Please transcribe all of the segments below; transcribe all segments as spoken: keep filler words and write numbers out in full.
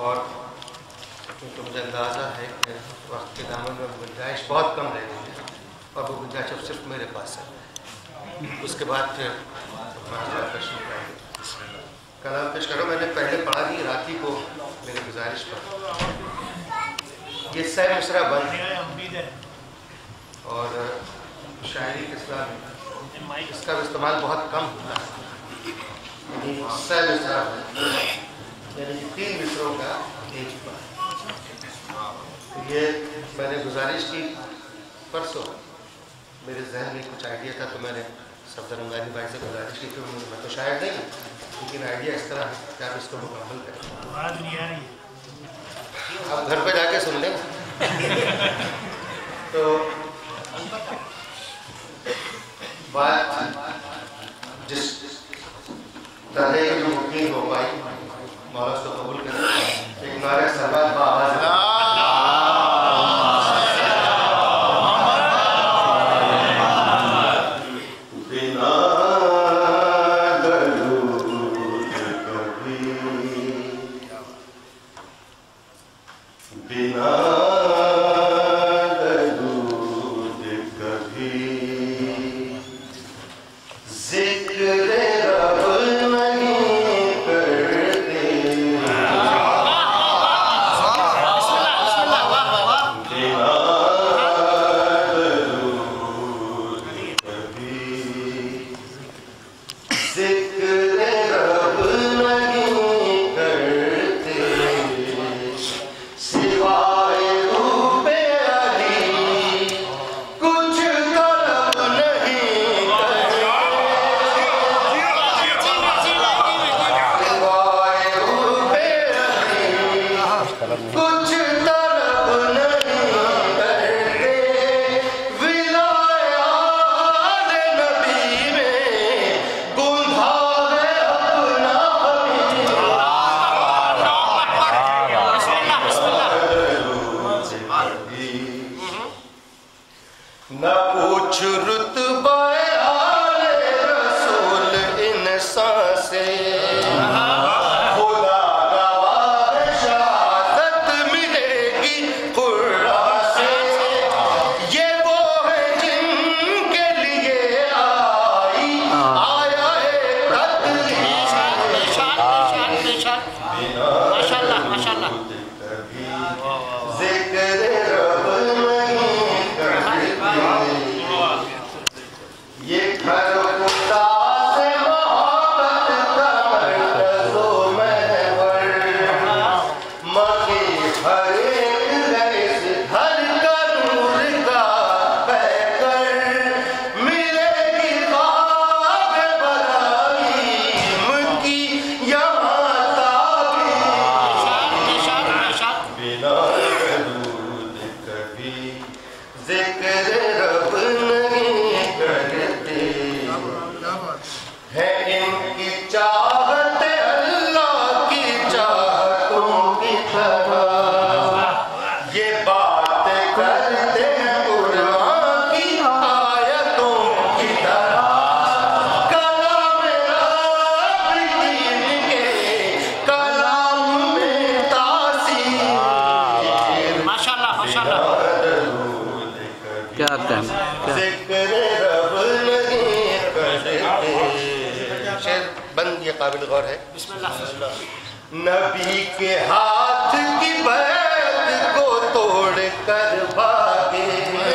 اور کیونکہ مجھے اندازہ ہے کہ وقت کے دامن میں گنجائش بہت کم رہ گئی ہے اور وہ گنجائش اب صرف میرے پاس ہے، اس کے بعد پھر کلام پیش کرو. میں نے پہلے پڑھا دی راتی کو میری گزارش پر. یہ سہ مصرع بند اور شاعری کے ساتھ اس کا استعمال بہت کم ہوتا ہے. یعنی سہ مصرع بند یعنی تین مصروں کا ایک بار. یہ میں نے گزارش کی پرسوں، میرے ذہن میں کچھ آئیڈیا تھا تو میں نے صفدر رمضانی بھائی سے گزارش کی کہ میں تو شاعر نہیں ہوں لیکن آئیڈیا اس طرح ہے کہ آپ اس کو مکمل کریں. آپ گھر پہ جا کے سن لیں. تو بات جس طرح کی جو ممکن ہو پائی مولا اس کو قبول کریں. ایک نعرہ سلوات بآواز قابل غور ہے. بسم اللہ. نبی کے ہاتھ کی بیعت کو توڑ کر بھاگے،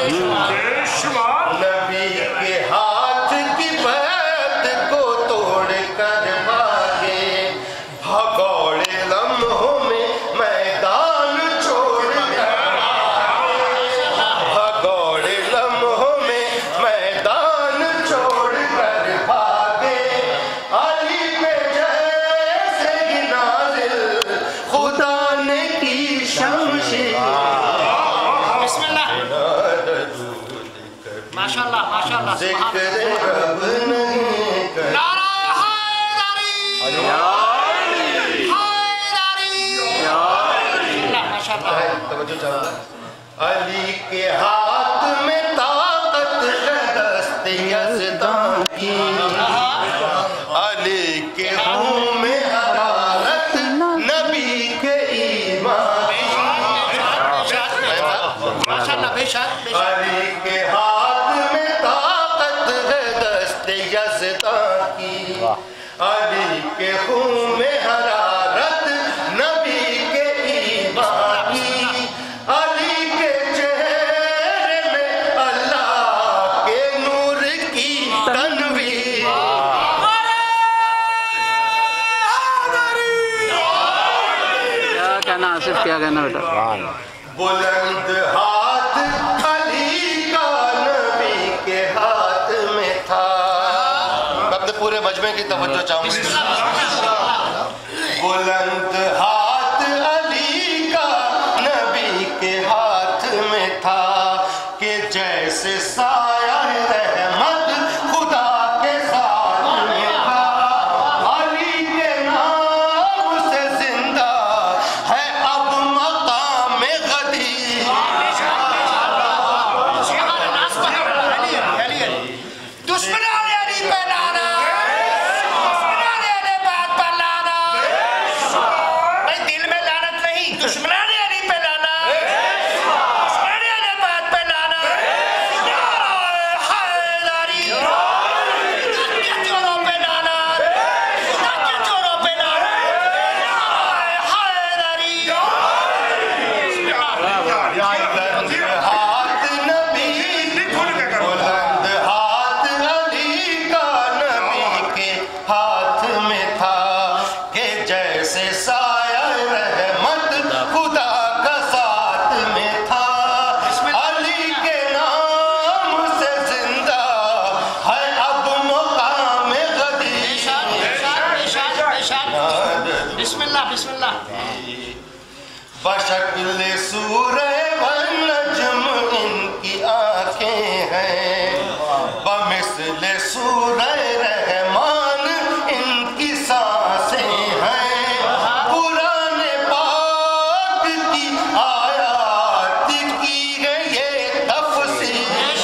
نبی کے ہاتھ کی بیعت کو توڑ کر بھاگے، بھگوڑے لمحوں میں میدان چھوڑ کر بھگوڑے لمحوں میں میدان چھوڑ کر بھاگے. ماشاءاللہ ماشاءاللہ. ذکر رب نہیں کر نعرہ حیدری حیدری. ماشاءاللہ. توجہ چاہتا ہے. علی کے ہاتھ میں طاقت ہے دست یزداں کی، علی کے خون میں حرارت نبی کے माशाल्लाह बेशक बेशक अली के हाथ में ताकत है दस्ते यज़दा की, अली के खून में हरारत नबी के ईमान की, अली के चेहरे में अल्लाह के नूर की तनवीर। क्या कहना आसिफ, क्या कहना बेटा? बुलंद हाथ अली का नबी के हाथ में था। मैं अपने पूरे मजमे की तवज्जो चाहूंगी। बुलंद हाथ अली का नबी के हाथ में था कि जैसे साया रहमत खुदा के साथ में था। अली के नाम से जिंदा है अब मकाम गदी। बशक्ल सूरे वन्नज्म इनकी आंखें हैं, बमिस्ल सूरे रहमान इनकी सांसें हैं। कुरान पाक की आयात की है ये तफसीर।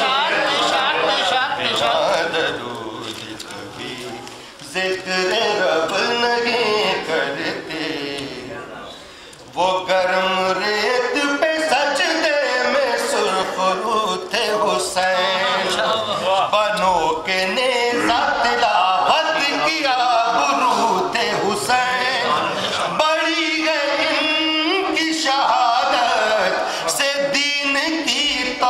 दरूद कभी जिक्र रब नहीं करते, वो गर्म रेत पे सजदे में सुरखरू थे हुसैन। बनो के नेज़ा तिलावत किया गुरु थे हुसैन। बड़ी है इनकी शहादत से दीन की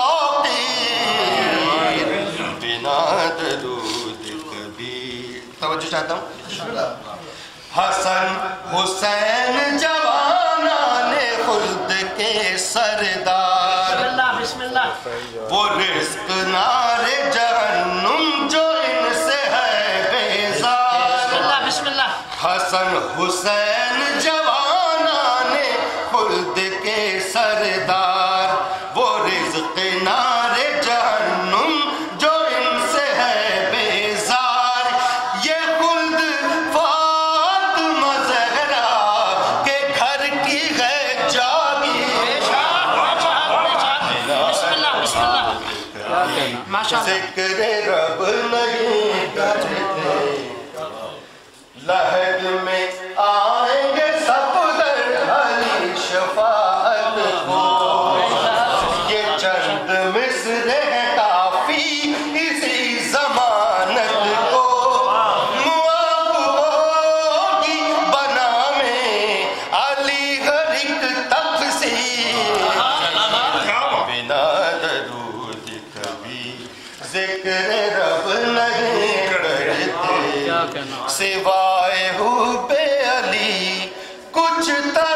तौक़ीर, बिना दरूद कभी। तवज्जो चाहता हूँ। हसन हुसैन जवानाने खुल्द के सरदार, वो रिस्क नारे जहन्नुम जो इनसे है बेजार। हसन हुसैन जवानाने खुल्द के सरदार, वो रिस्क नारे जहन्नुम जो इनसे है बेजार। ये खुल्द ज़िक्र रब नहीं करते, लहद में आएंगे सब दर अली शफाअत को। ये चंद मिसरे हैं काफी इसी जमानत को। मुआवों की बना में अली हर एक तफसीर, बिना दरूद कभी ज़िक्र रब नहीं करते, सिवाए हुब्बे अली कुछ